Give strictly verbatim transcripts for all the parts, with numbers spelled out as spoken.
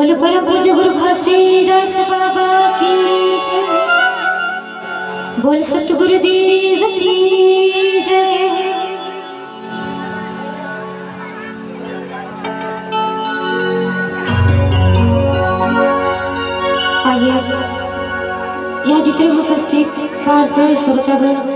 बोल परम पूज्य गुरु घासीदास बाबा की जय। बोल सतगुरुदेव की जय। आइए यह जितने उपस्थित पार्षद श्रोतागण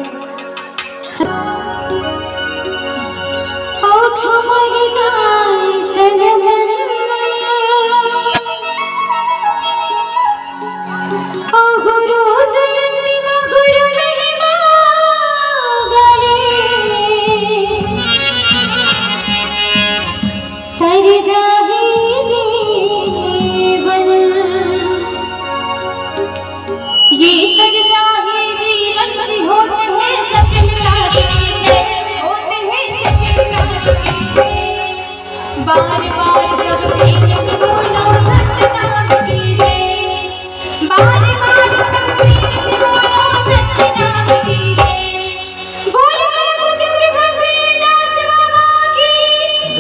बार बार सब प्रेम से बोलो सतनाम की जय। बार बार सब प्रेम से बोलो सतनाम की जय। बोल कर पूज्य गुरु घासीदास बाबा की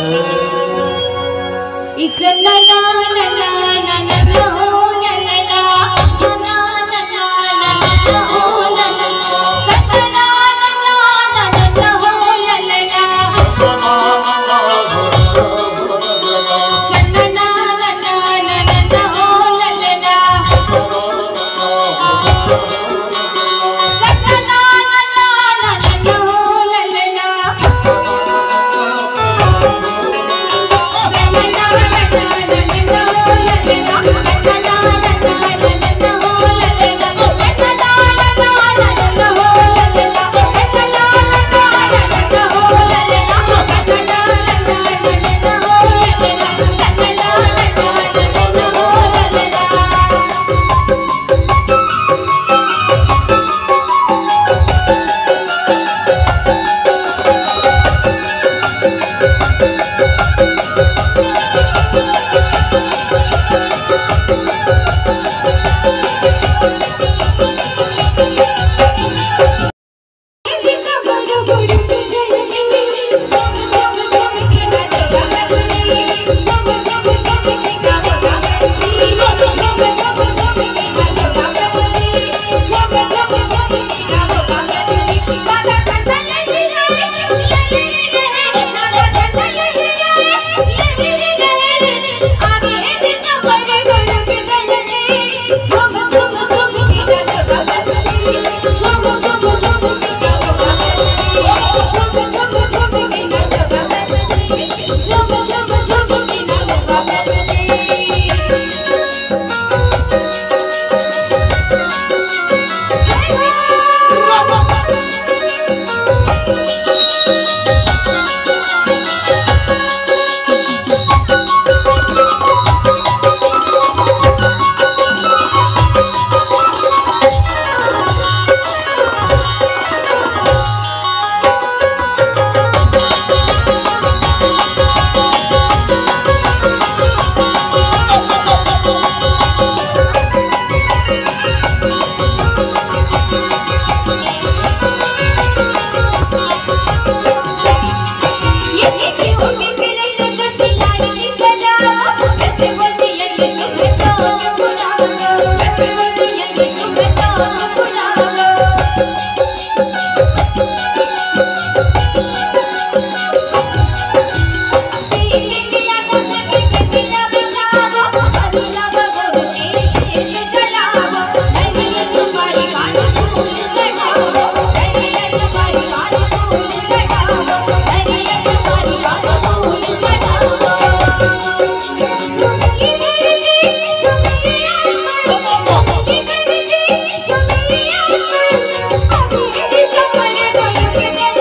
इस ना ना ना ना ना ना हो ना ना ना ना ना ना हो ना ना सतना ना ना ना ना हो ना ना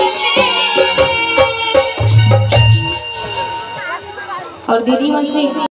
और दीदी से